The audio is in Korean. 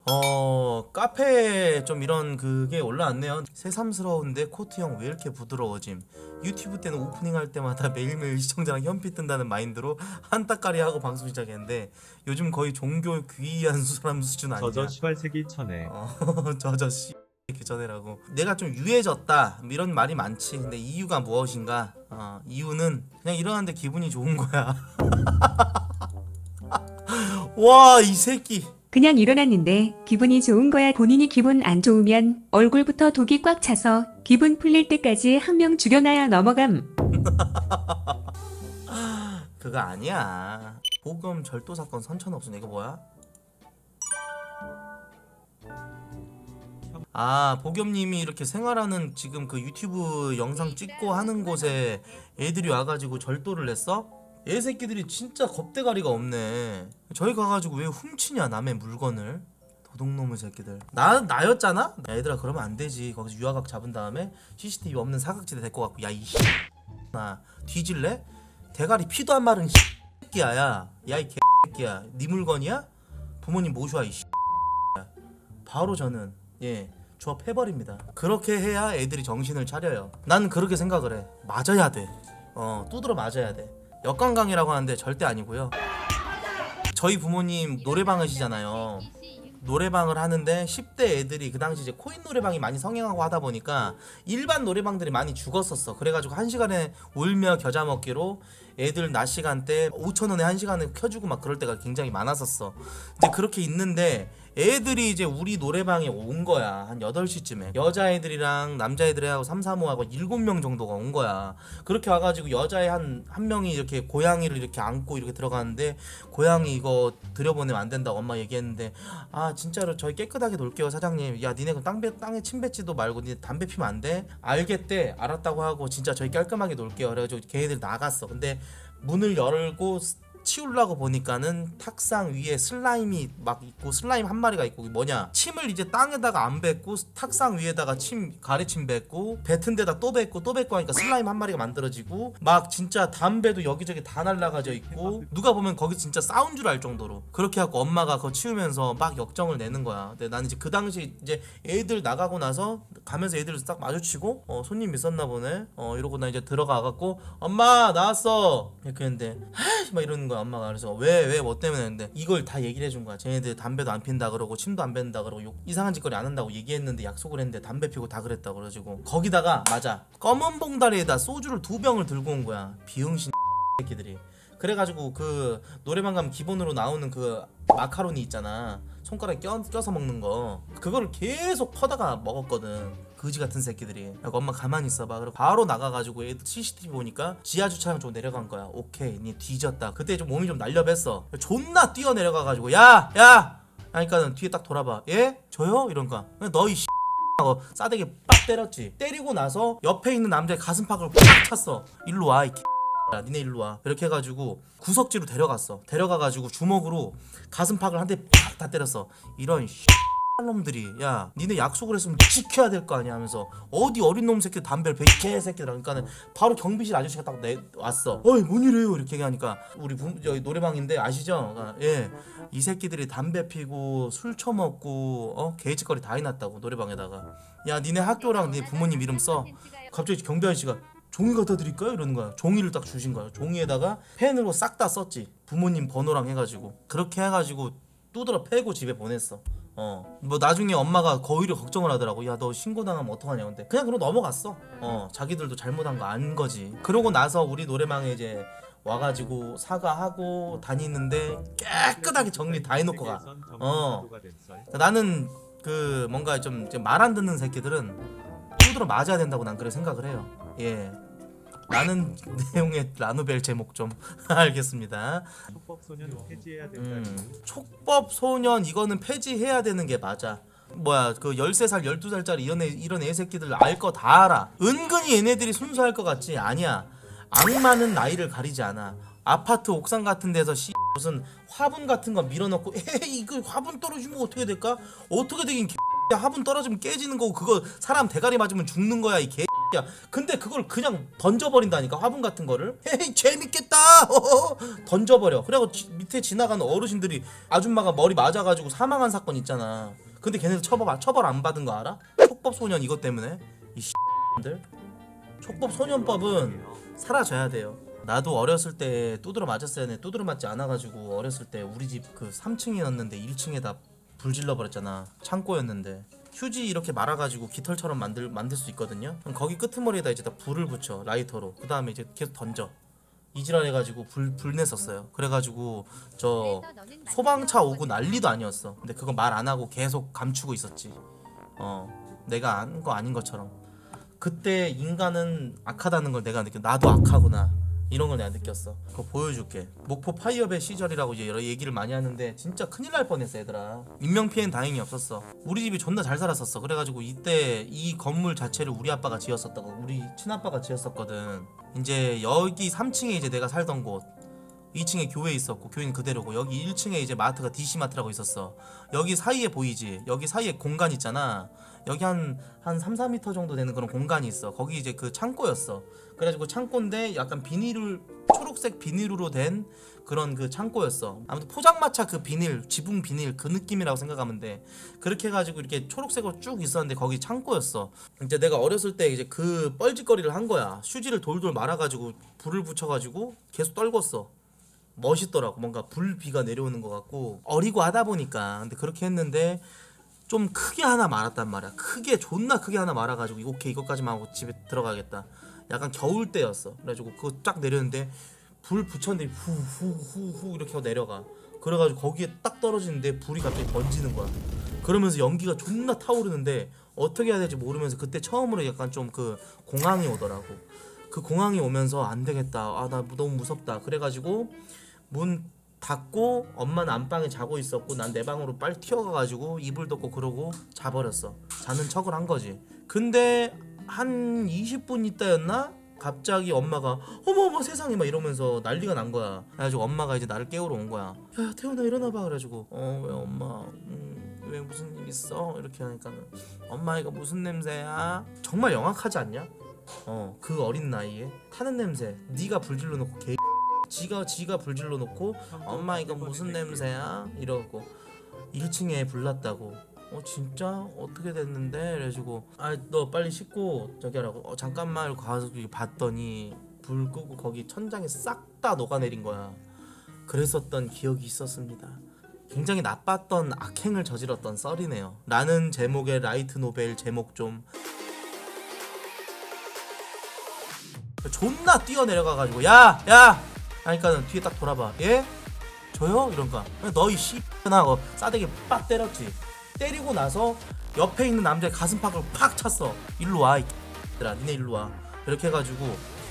카페에 좀 이런 그게 올라왔네요. 새삼스러운데 코트 형 왜 이렇게 부드러워짐. 유튜브 때는 오프닝 할 때마다 매일매일 시청자랑 현피 뜬다는 마인드로 한따까리 하고 방송 시작했는데 요즘 거의 종교 귀의한 사람 수준 아니냐. 저저 시발새끼 천에. 저저 씨 그 전에라고. 내가 좀 유해졌다 이런 말이 많지. 근데 이유가 무엇인가? 이유는 그냥 일어났는데 기분이 좋은 거야. 와, 이 새끼. 그냥 일어났는데 기분이 좋은 거야. 본인이 기분 안 좋으면 얼굴부터 독이 꽉 차서 기분 풀릴 때까지 한 명 죽여놔야 넘어감. 그거 아니야. 보금 절도 사건 선천 없으네. 이거 뭐야? 보겸님이 이렇게 생활하는 지금 그 유튜브 영상 찍고 하는 곳에 애들이 와가지고 절도를 했어? 얘 새끼들이 진짜 겁대가리가 없네. 저희 가가지고 왜 훔치냐 남의 물건을. 도둑놈의 새끼들. 나였잖아? 얘들아 그러면 안 되지. 거기서 유아각 잡은 다음에 CCTV 없는 사각지대 데리고 갖고 야 이 나 뒤질래? 대가리 피도 안 마른 새끼야. 야 이 개새끼야. 네 물건이야? 부모님 모셔와 이 바로 저는 조합해버립니다. 그렇게 해야 애들이 정신을 차려요. 난 그렇게 생각을 해. 맞아야 돼. 두드러 맞아야 돼. 역관광이라고 하는데 절대 아니고요. 저희 부모님 노래방 하시잖아요. 노래방을 하는데 10대 애들이 그 당시 이제 코인 노래방이 많이 성행하고 하다 보니까 일반 노래방들이 많이 죽었었어. 그래가지고 1시간에 울며 겨자 먹기로 애들 낮 시간대 5,000원에 1시간을 켜주고 막 그럴 때가 굉장히 많았었어. 이제 그렇게 있는데 애들이 이제 우리 노래방에 온 거야. 한 8시쯤에 여자애들이랑 남자애들하고 3, 4모하고 7명 정도가 온 거야. 그렇게 와가지고 여자애 한 명이 이렇게 고양이를 이렇게 안고 이렇게 들어가는데 고양이 이거 들여보내면 안 된다고 엄마 얘기했는데 진짜로 저희 깨끗하게 놀게요 사장님. 야 니네 그 땅에 침 뱉지도 말고 니네 담배 피면 안 돼? 알겠대. 알았다고 하고 진짜 저희 깔끔하게 놀게요. 그래가지고 걔네들 나갔어. 근데 문을 열고 치우려고 보니까는 탁상 위에 슬라임이 막 있고 슬라임 한 마리가 있고 뭐냐 침을 이제 땅에다가 안 뱉고 탁상 위에다가 가래침 뱉고 뱉은 데다 또 뱉고 하니까 슬라임 한 마리가 만들어지고 막 진짜 담배도 여기저기 다 날라가져 있고 누가 보면 거기 진짜 싸운 줄 알 정도로 그렇게 하고 엄마가 그거 치우면서 막 역정을 내는 거야. 근데 나는 이제 그 당시 이제 애들 나가고 나서 가면서 애들 딱 마주치고 손님 있었나 보네 이러고 나 이제 들어가갖고 엄마 나왔어 이렇게 했는데 막 이러는 거야. 엄마가. 그래서 왜 뭐 때문에 했는데 이걸 다 얘기를 해준 거야. 쟤네들 담배도 안 핀다 그러고 침도 안 뱉는다 그러고 이상한 짓거리 안 한다고 얘기했는데 약속을 했는데 담배 피고 다 그랬다고. 그래가지고 거기다가 맞아 검은 봉다리에다 소주를 2병을 들고 온 거야. 비응신 새끼들이. 그래가지고 그 노래방 가면 기본으로 나오는 그 마카로니 있잖아. 손가락에 껴서 먹는 거 그거를 계속 퍼다가 먹었거든. 거지 같은 새끼들이. 그러니까 엄마 가만히 있어봐. 그리고 바로 나가가지고 애들 CCTV 보니까 지하 주차장 쪽 내려간 거야. 오케이 니 뒤졌다. 그때 좀 몸이 좀 날려뱄어. 존나 뛰어 내려가가지고 야 그러니까는 뒤에 딱 돌아봐. 예? 저요? 이런가. 너 이 하고 싸대기 빡 때렸지. 때리고 나서 옆에 있는 남자의 가슴팍을 팍 찼어. 일로 와 이 니네 일로 와. 이렇게 해가지고 구석지로 데려갔어. 데려가가지고 주먹으로 가슴팍을 한 대 팍 다 때렸어. 이런 놈들이 야 니네 약속을 했으면 지켜야 될 거 아니야 하면서 어디 어린 놈 새끼들 담배를 개새끼들 하니까는 바로 경비실 아저씨가 딱 왔어. 어이 뭔 일이에요 이렇게 얘기하니까 우리 여기 노래방인데 아시죠? 이 새끼들이 담배 피고 술 처먹고 개짓거리 다 해놨다고 노래방에다가. 야 니네 학교랑 네 부모님 이름 써. 갑자기 경비 아저씨가 종이 갖다 드릴까요? 이러는 거야. 종이를 딱 주신 거야. 종이에다가 펜으로 싹 다 썼지. 부모님 번호랑 해가지고. 그렇게 해가지고 두드러 패고 집에 보냈어. 뭐 나중에 엄마가 거의를 걱정을 하더라고. 야 너 신고당하면 어떡하냐. 근데 그냥 그러고 넘어갔어. 자기들도 잘못한 거 안 거지. 그러고 나서 우리 노래방에 이제 와가지고 사과하고 다니는데 깨끗하게 정리 다 해놓고 가. 나는 그 뭔가 좀 말 안 듣는 새끼들은 두드러 맞아야 된다고 난 그렇게 생각을 해요. 라는 내용의 라노벨 제목 좀 알겠습니다. 촉법소년 폐지해야 된다. 촉법소년 이거는 폐지해야 되는 게 맞아. 뭐야 그 13살 12살짜리 이런 애새끼들 알 거 다 알아. 은근히 얘네들이 순수할 것 같지? 아니야. 악마는 나이를 가리지 않아. 아파트 옥상 같은 데서 무슨 화분 같은 거 밀어넣고 이거 화분 떨어지면 어떻게 될까? 어떻게 되긴 화분 떨어지면 깨지는 거고 그거 사람 대가리 맞으면 죽는 거야 이 개 야, 근데 그걸 그냥 던져버린다니까, 화분 같은 거를. 헤이 재밌겠다 던져버려. 그리고 밑에 지나가는 어르신들이 아줌마가 머리 맞아가지고 사망한 사건 있잖아. 근데 걔네들 처벌 안 받은 거 알아? 촉법소년 이것 때문에. 이 들 촉법소년법은 사라져야 돼요. 나도 어렸을 때 두드러 맞았어야 해. 두드러 맞지 않아가지고 어렸을 때 우리 집 그 3층이었는데 1층에다 불 질러버렸잖아. 창고였는데 휴지 이렇게 말아가지고 깃털처럼 만들 수 있거든요. 그럼 거기 끄트머리에다 이제 다 불을 붙여, 라이터로. 그 다음에 이제 계속 던져. 이지랄 해가지고 불 냈었어요. 그래가지고 저 소방차 오고 난리도 아니었어. 근데 그거 말 안 하고 계속 감추고 있었지. 내가 한 거 아닌 것처럼. 그때 인간은 악하다는 걸 내가 느꼈. 나도 악하구나, 이런 걸 내가 느꼈어. 그거 보여줄게. 목포 파이어배 시절이라고 이제 여러 얘기를 많이 하는데 진짜 큰일 날 뻔했어 얘들아. 인명피해는 다행히 없었어. 우리 집이 존나 잘 살았었어. 그래가지고 이때 이 건물 자체를 우리 아빠가 지었었다고. 우리 친아빠가 지었었거든. 이제 여기 3층에 이제 내가 살던 곳, 2층에 교회 있었고 교회는 그대로고, 여기 1층에 이제 마트가 DC마트라고 있었어. 여기 사이에 보이지? 여기 사이에 공간 있잖아. 여기 한 3, 4m 정도 되는 그런 공간이 있어. 거기 이제 그 창고였어. 그래가지고 창고인데 약간 초록색 비닐로 된 그런 그 창고였어. 아무튼 포장마차 그 비닐, 지붕 비닐 그 느낌이라고 생각하면 돼. 그렇게 해가지고 이렇게 초록색으로 쭉 있었는데 거기 창고였어. 이제 내가 어렸을 때 이제 그 뻘짓거리를 한 거야. 휴지를 돌돌 말아가지고 불을 붙여가지고 계속 떨궜어. 멋있더라고. 뭔가 불비가 내려오는 것 같고 어리고 하다 보니까. 근데 그렇게 했는데 좀 크게 하나 말았단 말이야. 존나 크게 하나 말아가지고 오케이 이것까지만 하고 집에 들어가겠다. 약간 겨울 때였어. 그래가지고 그거 쫙 내렸는데 불 붙였는데 후후후후 이렇게 내려가. 그래가지고 거기에 딱 떨어지는데 불이 갑자기 번지는 거야. 그러면서 연기가 존나 타오르는데 어떻게 해야 될지 모르면서 그때 처음으로 약간 좀 그 공황이 오더라고. 그 공황이 오면서 안 되겠다. 아 나 너무 무섭다. 그래가지고 문 닫고 엄마는 안방에 자고 있었고 난 내 방으로 빨리 튀어가가지고 이불 덮고 그러고 자버렸어. 자는 척을 한 거지. 근데 한 20분 있다였나? 갑자기 엄마가 어머 세상에 막 이러면서 난리가 난 거야. 그래가지고 엄마가 이제 나를 깨우러 온 거야. 야 태훈아 일어나봐. 그래가지고 왜 엄마 왜 무슨 일 있어? 이렇게 하니까는 엄마 이거 무슨 냄새야? 정말 영악하지 않냐? 그 어린 나이에 타는 냄새. 네가 불질러 놓고 지가 불질러 놓고 엄마 이거 무슨 냄새야? 이러고 1층에 불났다고. 진짜? 어떻게 됐는데? 그래가지고 너 빨리 씻고 저기 하라고. 잠깐만 가서 봤더니 불 끄고 거기 천장에 싹 다 녹아내린 거야. 그랬었던 기억이 있었습니다. 굉장히 나빴던 악행을 저질렀던 썰이네요. 라는 제목의 라이트 노벨 제목 좀 존나 뛰어내려가가지고 야! 하니까는 뒤에 딱 돌아봐. 예? 저요? 이런가. 너희 씨나 싸대기 빡 때렸지. 때리고 나서 옆에 있는 남자의 가슴팍을 팍 찼어. 일로 와, 이 X들아. 니네 일로 와. 이렇게 해가지고